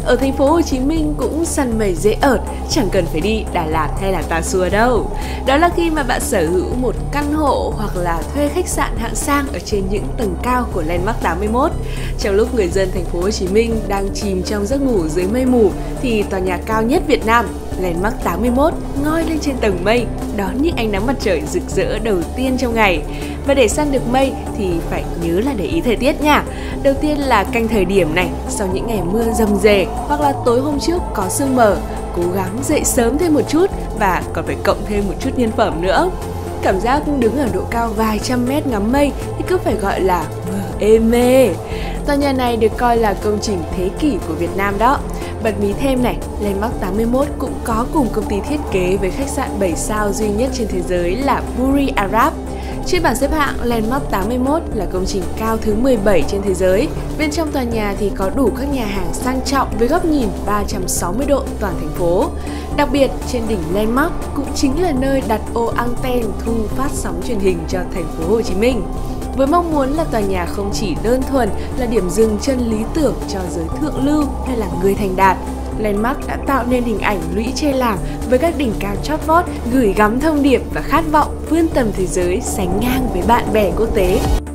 ở thành phố Hồ Chí Minh cũng săn mây dễ ợt, chẳng cần phải đi Đà Lạt hay là Tà Xùa đâu. Đó là khi mà bạn sở hữu một căn hộ hoặc là thuê khách sạn hạng sang ở trên những tầng cao của Landmark 81. Trong lúc người dân thành phố Hồ Chí Minh đang chìm trong giấc ngủ dưới mây mù thì tòa nhà cao nhất Việt Nam, Landmark 81 ngoi lên trên tầng mây, đón những ánh nắng mặt trời rực rỡ đầu tiên trong ngày. Và để săn được mây thì phải nhớ là để ý thời tiết nha. Đầu tiên là canh thời điểm này, sau những ngày mưa rầm rề hoặc là tối hôm trước có sương mờ, cố gắng dậy sớm thêm một chút và còn phải cộng thêm một chút nhân phẩm nữa. Cảm giác đứng ở độ cao vài trăm mét ngắm mây thì cứ phải gọi là êm mê. Tòa nhà này được coi là công trình thế kỷ của Việt Nam đó. Bật mí thêm này, Landmark 81 cũng có cùng công ty thiết kế với khách sạn 7 sao duy nhất trên thế giới là Burj Al Arab. Trên bảng xếp hạng, Landmark 81 là công trình cao thứ 17 trên thế giới. Bên trong tòa nhà thì có đủ các nhà hàng sang trọng với góc nhìn 360 độ toàn thành phố. Đặc biệt, trên đỉnh Landmark cũng chính là nơi đặt ô anten thu phát sóng truyền hình cho thành phố Hồ Chí Minh. Với mong muốn là tòa nhà không chỉ đơn thuần là điểm dừng chân lý tưởng cho giới thượng lưu hay là người thành đạt, Landmark đã tạo nên hình ảnh lũy tre làng với các đỉnh cao chót vót, gửi gắm thông điệp và khát vọng vươn tầm thế giới sánh ngang với bạn bè quốc tế.